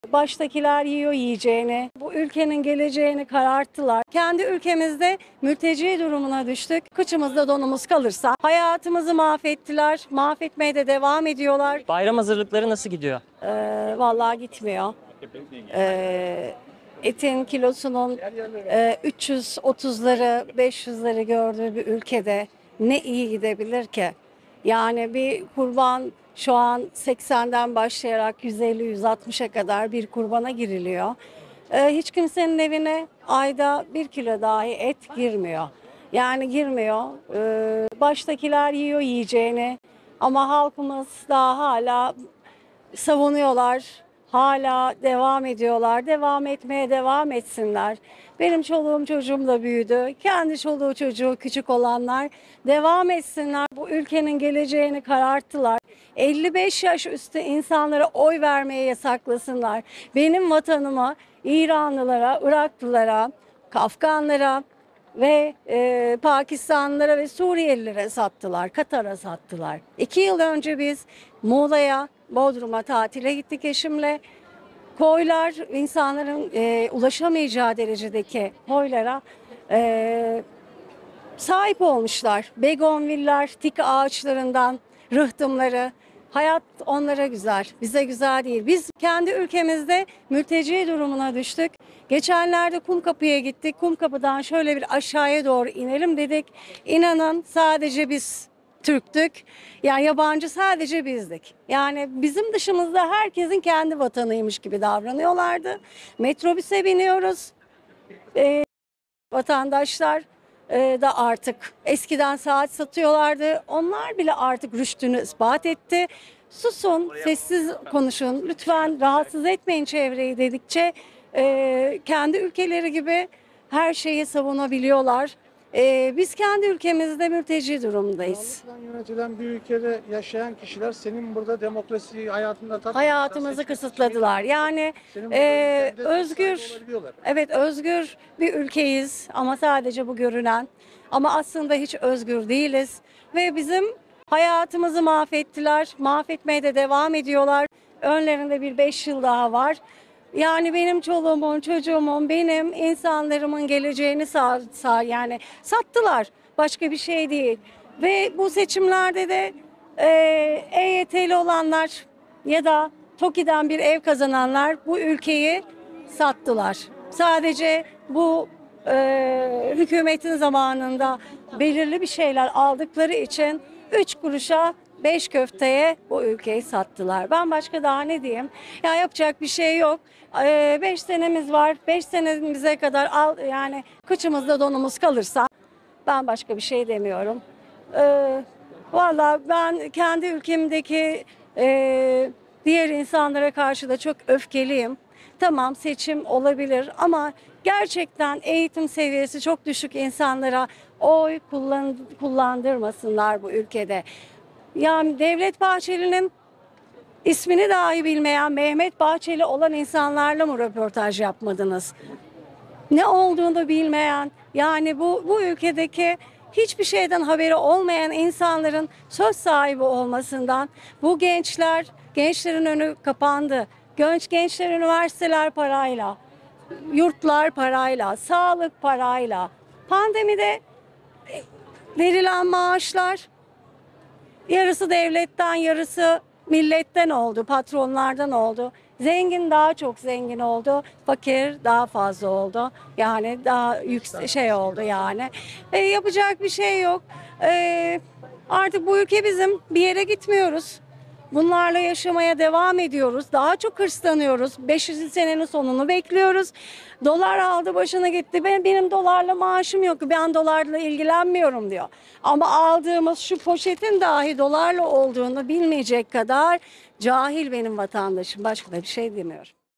Baştakiler yiyor yiyeceğini, bu ülkenin geleceğini kararttılar. Kendi ülkemizde mülteci durumuna düştük. Kıçımızda donumuz kalırsa hayatımızı mahvettiler, mahvetmeye de devam ediyorlar. Bayram hazırlıkları nasıl gidiyor? Vallahi gitmiyor. Etin kilosunun 330'ları, 500'leri gördüğü bir ülkede ne iyi gidebilir ki? Yani bir kurban şu an 80'den başlayarak 150-160'a kadar bir kurbana giriliyor. Hiç kimsenin evine ayda 1 kilo dahi et girmiyor. Yani girmiyor. Baştakiler yiyor yiyeceğini ama halkımız daha hala savunuyorlar. Hala devam ediyorlar. Devam etmeye devam etsinler. Benim çoluğum çocuğum da büyüdü. Kendi çoluğu çocuğu küçük olanlar devam etsinler. Bu ülkenin geleceğini kararttılar. 55 yaş üstü insanlara oy vermeye yasaklasınlar. Benim vatanıma, İranlılara, Iraklılara, Afganlara ve Pakistanlılara ve Suriyelilere sattılar, Katar'a sattılar. 2 yıl önce biz Muğla'ya, Bodrum'a tatile gittik eşimle. Koylar, insanların ulaşamayacağı derecedeki koylara sahip olmuşlar. Begonviller, tik ağaçlarından rıhtımları. Hayat onlara güzel, bize güzel değil. Biz kendi ülkemizde mülteci durumuna düştük. Geçenlerde Kumkapı'ya gittik. Kumkapı'dan şöyle bir aşağıya doğru inelim dedik. İnanın sadece biz Türktük. Yani yabancı sadece bizdik. Yani bizim dışımızda herkesin kendi vatanıymış gibi davranıyorlardı. Metrobüse biniyoruz. Vatandaşlar da artık eskiden saat satıyorlardı. Onlar bile artık rüştünü ispat etti. Susun, sessiz konuşun, lütfen rahatsız etmeyin çevreyi dedikçe kendi ülkeleri gibi her şeyi savunabiliyorlar. Biz kendi ülkemizde mülteci durumdayız. Sağlıkla yönetilen bir ülkede yaşayan kişiler senin burada demokrasi hayatında Hayatımızı kısıtladılar. Yani özgür, evet özgür bir ülkeyiz ama sadece bu görünen. Ama aslında hiç özgür değiliz ve bizim hayatımızı mahvettiler. Mahvetmeye de devam ediyorlar. Önlerinde bir 5 yıl daha var. Yani benim çoluğumun, çocuğumun, benim insanlarımın geleceğini yani sattılar. Başka bir şey değil. Ve bu seçimlerde de EYT'li olanlar ya da TOKİ'den bir ev kazananlar bu ülkeyi sattılar. Sadece bu hükümetin zamanında belirli bir şeyler aldıkları için 3 kuruşa 5 köfteye bu ülkeyi sattılar. Ben başka daha ne diyeyim? Ya yapacak bir şey yok. 5 senemiz var. 5 senemize kadar yani kıçımızda donumuz kalırsa ben başka bir şey demiyorum. Valla ben kendi ülkemdeki diğer insanlara karşı da çok öfkeliyim. Tamam seçim olabilir ama gerçekten eğitim seviyesi çok düşük insanlara oy kullandırmasınlar bu ülkede. Yani Devlet Bahçeli'nin ismini dahi bilmeyen Mehmet Bahçeli olan insanlarla mı röportaj yapmadınız? Ne olduğunu bilmeyen, yani bu ülkedeki hiçbir şeyden haberi olmayan insanların söz sahibi olmasından bu gençlerin önü kapandı. Gençler üniversiteler parayla, yurtlar parayla, sağlık parayla. Pandemide verilen maaşlar yarısı devletten, yarısı milletten oldu, patronlardan oldu. Zengin daha çok zengin oldu, fakir daha fazla oldu. Yani daha yüksek şey oldu yani. Yapacak bir şey yok. Artık bu ülke bizim, bir yere gitmiyoruz. Bunlarla yaşamaya devam ediyoruz. Daha çok hırslanıyoruz. 500 senenin sonunu bekliyoruz. Dolar aldı başına gitti. Benim dolarla maaşım yok. Ben dolarla ilgilenmiyorum diyor. Ama aldığımız şu poşetin dahi dolarla olduğunu bilmeyecek kadar cahil benim vatandaşım. Başka da bir şey demiyorum.